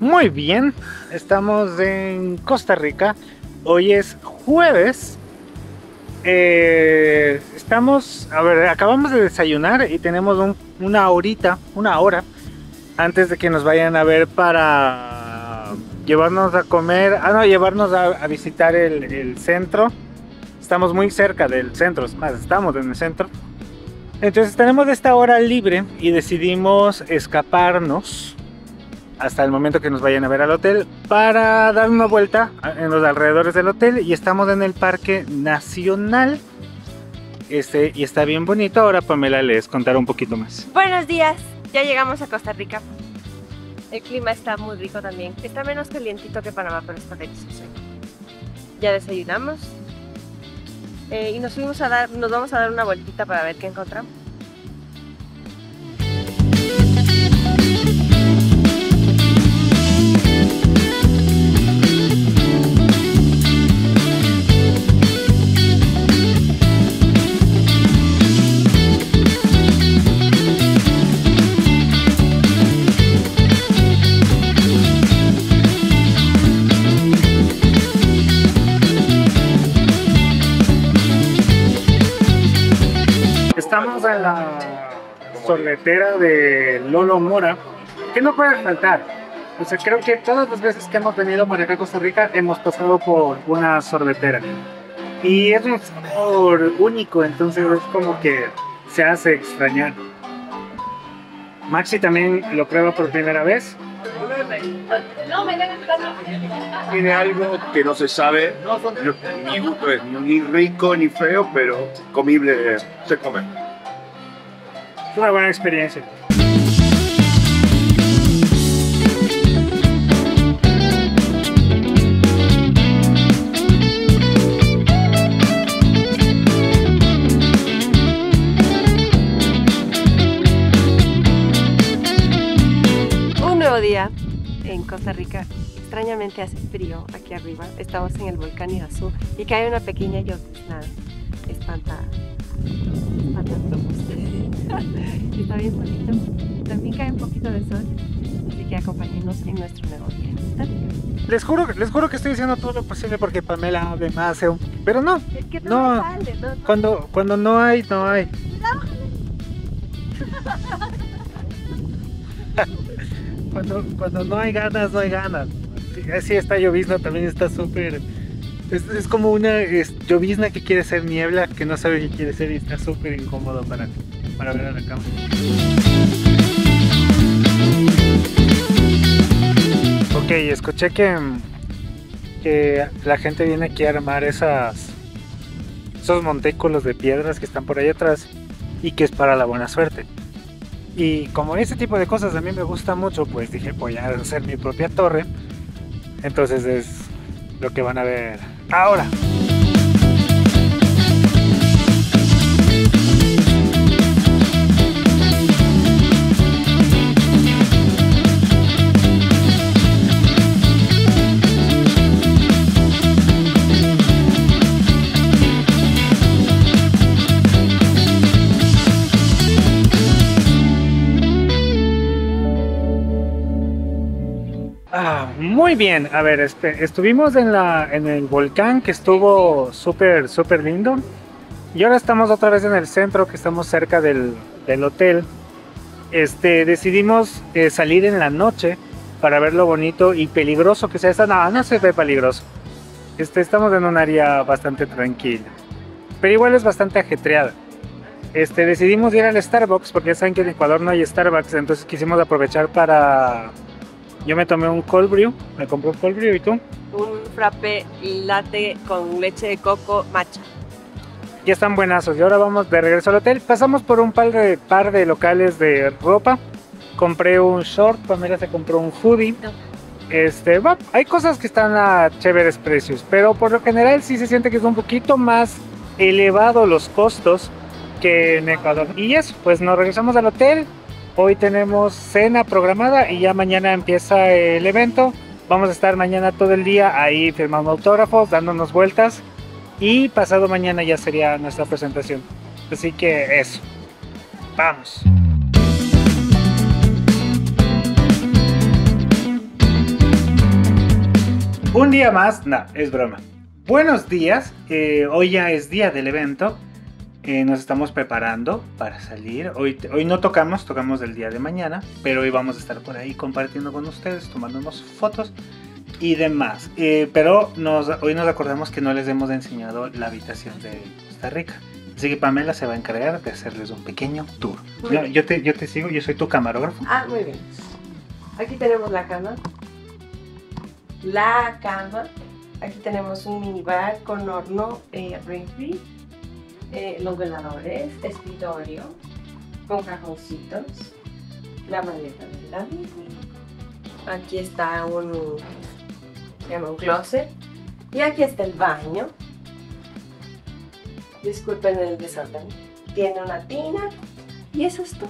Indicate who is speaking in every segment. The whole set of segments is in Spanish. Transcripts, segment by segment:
Speaker 1: Muy bien, estamos en Costa Rica. Hoy es jueves. Acabamos de desayunar y tenemos una hora antes de que nos vayan a ver para llevarnos a comer, llevarnos a visitar el centro. Estamos muy cerca del centro, es más, estamos en el centro. Entonces tenemos esta hora libre y decidimos escaparnos hasta el momento que nos vayan a ver al hotel para dar una vuelta en los alrededores del hotel, y estamos en el Parque Nacional. Y está bien bonito. Ahora Pamela les contará un poquito más.
Speaker 2: Buenos días, ya llegamos a Costa Rica. El clima está muy rico también. Está menos calientito que Panamá, pero está delicioso. Ya desayunamos y nos vamos a dar una vueltita para ver qué encontramos.
Speaker 1: Estamos en la sorbetera de Lolo Mora, que no puede faltar. O sea, creo que todas las veces que hemos venido para acá a Costa Rica hemos pasado por una sorbetera. Y es un sabor único, entonces es como que se hace extrañar. Maxi también lo prueba por primera vez.
Speaker 3: Tiene algo que no se sabe, mi gusto es ni rico ni feo, pero comible, se come.
Speaker 1: Es una buena experiencia.
Speaker 2: Un nuevo día en Costa Rica. Extrañamente hace frío aquí arriba. Estamos en el volcán Iguazú y cae una pequeña llovizna. Espanta Está bien bonito. También cae un poquito de sol, así que acompáñenos en nuestro nuevo día en Costa Rica.
Speaker 1: Les juro que estoy haciendo todo lo posible porque Pamela hable más, pero no.
Speaker 2: Es que
Speaker 1: No,
Speaker 2: no sale, no.
Speaker 1: Cuando no hay, no hay. Cuando no hay ganas, no hay ganas. Así esta llovizna también está súper. Es como una llovizna que quiere ser niebla, que no sabe qué quiere ser, y está súper incómodo para ver a la cámara. Ok, escuché que la gente viene aquí a armar esos montículos de piedras que están por ahí atrás y que es para la buena suerte. Y como ese tipo de cosas a mí me gusta mucho, pues dije, voy a hacer mi propia torre. Entonces es lo que van a ver ahora. Muy bien, a ver, estuvimos en el volcán, que estuvo súper lindo, y ahora estamos otra vez en el centro, que estamos cerca del hotel. Decidimos salir en la noche para ver lo bonito y peligroso que sea esta. No se ve peligroso. Estamos en un área bastante tranquila, pero igual es bastante ajetreada. Decidimos ir al Starbucks porque ya saben que en Ecuador no hay Starbucks, entonces quisimos aprovechar para... Yo me tomé un cold brew, me compré un cold brew, ¿y tú?
Speaker 2: Un frappé latte con leche de coco matcha.
Speaker 1: Ya están buenazos, y ahora vamos de regreso al hotel. Pasamos por un par de locales de ropa. Compré un short, Pamela se compró un hoodie. No. Hay cosas que están a chéveres precios, pero por lo general sí se siente que es un poquito más elevado los costos que en Ecuador. Y eso, pues nos regresamos al hotel. Hoy tenemos cena programada y ya mañana empieza el evento. Vamos a estar mañana todo el día ahí firmando autógrafos, dándonos vueltas, y pasado mañana ya sería nuestra presentación. Así que eso, vamos. Un día más, no, es broma. Buenos días, hoy ya es día del evento. Nos estamos preparando para salir. Hoy no tocamos del día de mañana, pero hoy vamos a estar por ahí compartiendo con ustedes, tomándonos fotos y demás. Pero hoy nos acordamos que no les hemos enseñado la habitación de Costa Rica. Así que Pamela se va a encargar de hacerles un pequeño tour. Yo te sigo, yo soy tu camarógrafo.
Speaker 2: Ah, muy bien. Aquí tenemos la cama. La cama. Aquí tenemos un minibar con horno refri. Los veladores, escritorio, con cajoncitos, la maleta de David. Aquí está un closet. Y aquí está el baño. Disculpen el desorden. Tiene una tina y eso es todo.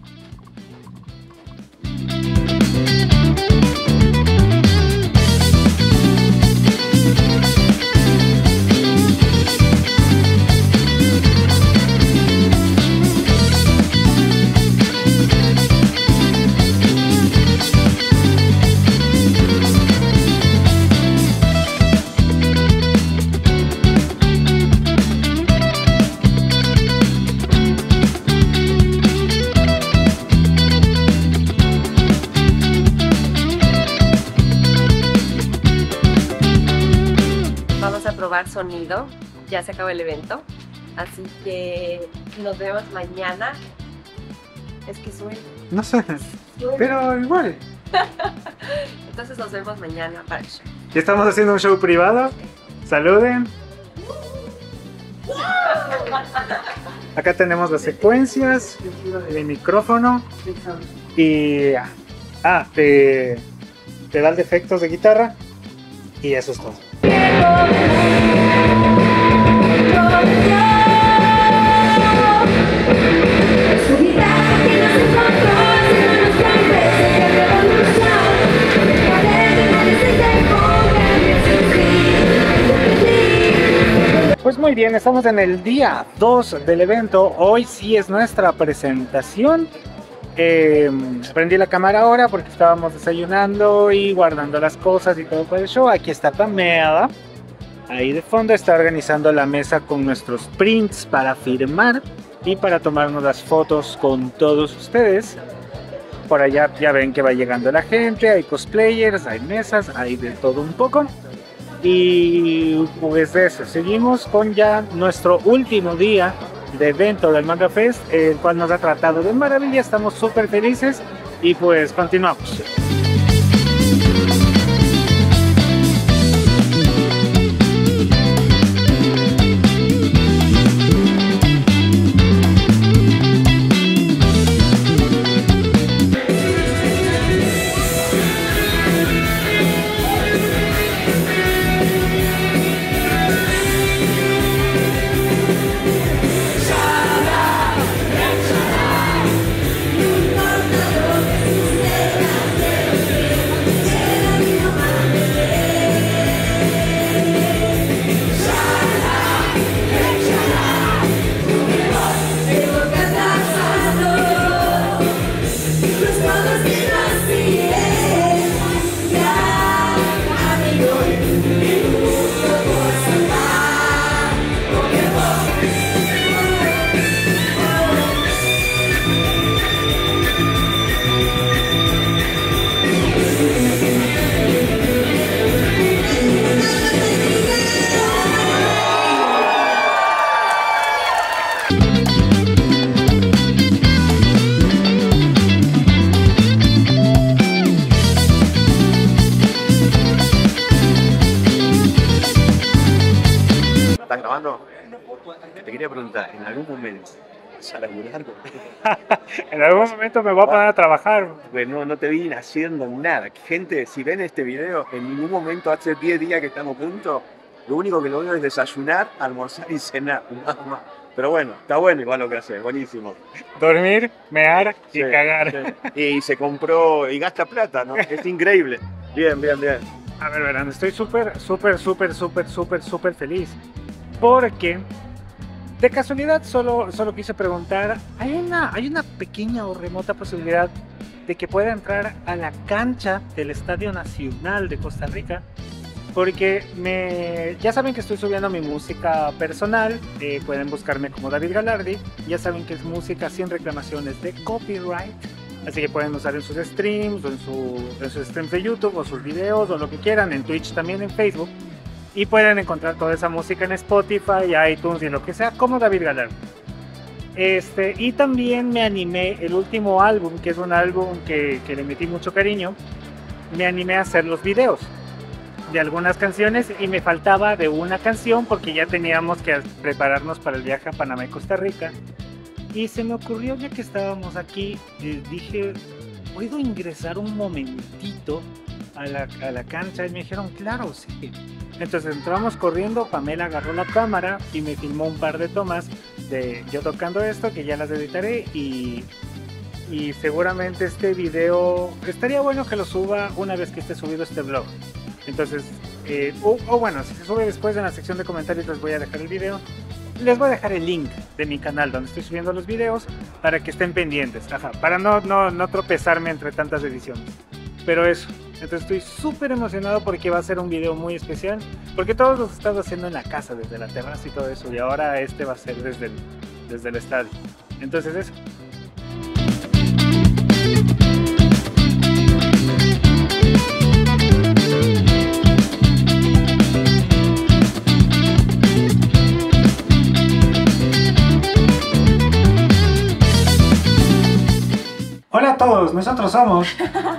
Speaker 2: Probar sonido, ya se acabó el evento, así que nos vemos mañana. Es que suena.
Speaker 1: No sé, pero igual.
Speaker 2: Entonces nos vemos mañana para el show.
Speaker 1: Ya estamos haciendo un show privado. Saluden. Acá tenemos las secuencias, el micrófono y te da el efectos de guitarra y eso es todo. Pues muy bien, estamos en el día 2 del evento. Hoy sí es nuestra presentación. Prendí la cámara ahora porque estábamos desayunando y guardando las cosas y todo para el show. Aquí está Pamela, ahí de fondo está organizando la mesa con nuestros prints para firmar y para tomarnos las fotos con todos ustedes. Por allá ya ven que va llegando la gente, hay cosplayers, hay mesas, hay de todo un poco. Y pues de eso, seguimos con ya nuestro último día de evento del Manga Fest, el cual nos ha tratado de maravilla, estamos súper felices y pues continuamos.
Speaker 3: ¿Estás grabando? Te quería preguntar, ¿en algún momento vas a laburar?
Speaker 1: En algún momento me voy a poner a trabajar.
Speaker 3: Pues no te vi haciendo nada. Gente, si ven este video, en ningún momento hace 10 días que estamos juntos, lo único que lo veo es desayunar, almorzar y cenar, nada más. Pero bueno, está bueno igual lo que hace, buenísimo.
Speaker 1: Dormir, mear y cagar.
Speaker 3: Sí. Y se compró, y gasta plata, ¿no? Es increíble. Bien.
Speaker 1: A ver, verán, estoy súper feliz. Porque, de casualidad, solo quise preguntar, ¿hay una pequeña o remota posibilidad de que pueda entrar a la cancha del Estadio Nacional de Costa Rica? porque ya saben que estoy subiendo mi música personal, pueden buscarme como David Galardi, ya saben que es música sin reclamaciones de copyright, así que pueden usar en sus streams, o en sus streams de YouTube, o sus videos, o lo que quieran, en Twitch también, en Facebook, y pueden encontrar toda esa música en Spotify, iTunes y lo que sea, como David Galardi. Y también me animé, el último álbum, que es un álbum que le metí mucho cariño, me animé a hacer los videos de algunas canciones y me faltaba de una canción porque ya teníamos que prepararnos para el viaje a Panamá y Costa Rica. Y se me ocurrió, ya que estábamos aquí, dije, ¿puedo ingresar un momentito a la cancha? Y me dijeron, claro, sí. Entonces entramos corriendo, Pamela agarró la cámara y me filmó un par de tomas de yo tocando esto, que ya las editaré, y seguramente este video estaría bueno que lo suba una vez que esté subido este vlog. Entonces, bueno, si se sube después en la sección de comentarios les voy a dejar el video. Les voy a dejar el link de mi canal donde estoy subiendo los videos para que estén pendientes, para no tropezarme entre tantas ediciones. Pero eso, entonces estoy súper emocionado porque va a ser un video muy especial, porque todos los he estado haciendo en la casa, desde la terraza y todo eso, y ahora este va a ser desde el estadio. Entonces eso. Hola a todos, nosotros somos.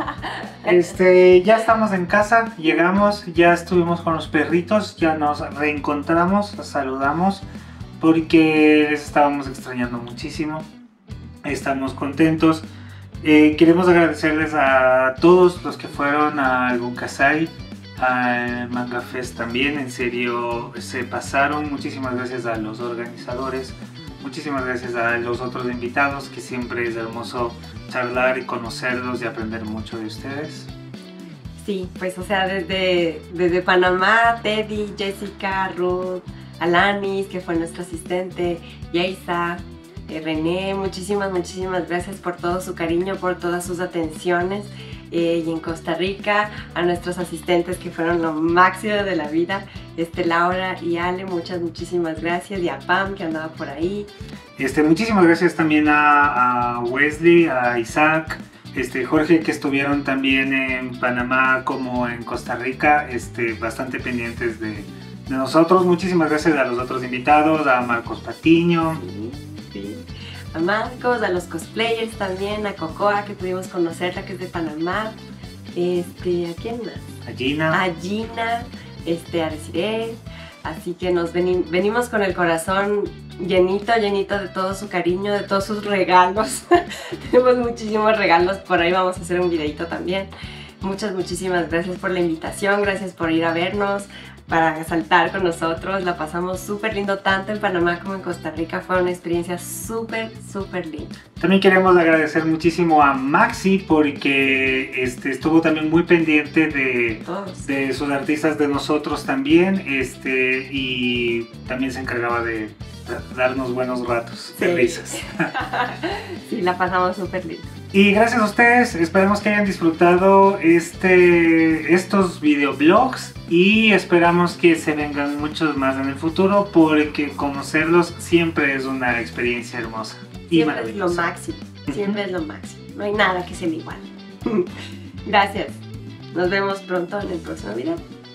Speaker 1: Ya estamos en casa, llegamos, ya estuvimos con los perritos, ya nos reencontramos, los saludamos porque les estábamos extrañando muchísimo. Estamos contentos. Queremos agradecerles a todos los que fueron al Bunkasai, al Manga Fest también, en serio se pasaron. Muchísimas gracias a los organizadores, muchísimas gracias a los otros invitados, que siempre es hermoso charlar y conocerlos y aprender mucho de ustedes.
Speaker 2: Sí, pues o sea, desde Panamá, Teddy, Jessica, Ruth, Alanis, que fue nuestra asistente, Yaisa, René, muchísimas gracias por todo su cariño, por todas sus atenciones. Y en Costa Rica, a nuestros asistentes que fueron lo máximo de la vida, Laura y Ale, muchísimas gracias, y a Pam que andaba por ahí.
Speaker 1: Muchísimas gracias también a Wesley, a Isaac, Jorge, que estuvieron también en Panamá como en Costa Rica, bastante pendientes de nosotros. Muchísimas gracias a los otros invitados, a Marcos Patiño.
Speaker 2: Sí. A Marcos, a los cosplayers también, a Cocoa, que pudimos conocerla, que es de Panamá. ¿A quién más?
Speaker 1: A Gina.
Speaker 2: A Gina, a Desiree. Así que nos venimos con el corazón llenito de todo su cariño, de todos sus regalos. Tenemos muchísimos regalos, por ahí vamos a hacer un videito también. Muchísimas gracias por la invitación, gracias por ir a vernos, para saltar con nosotros. La pasamos súper lindo, tanto en Panamá como en Costa Rica. Fue una experiencia súper linda.
Speaker 1: También queremos agradecer muchísimo a Maxi porque estuvo también muy pendiente de sus artistas, de nosotros también, y también se encargaba de darnos buenos ratos de risas.
Speaker 2: Sí, la pasamos súper lindo.
Speaker 1: Y gracias a ustedes, esperemos que hayan disfrutado estos videoblogs y esperamos que se vengan muchos más en el futuro, porque conocerlos siempre es una experiencia hermosa y maravillosa.
Speaker 2: Siempre es lo máximo, siempre es lo máximo, no hay nada que se le iguale. Gracias, nos vemos pronto en el próximo video.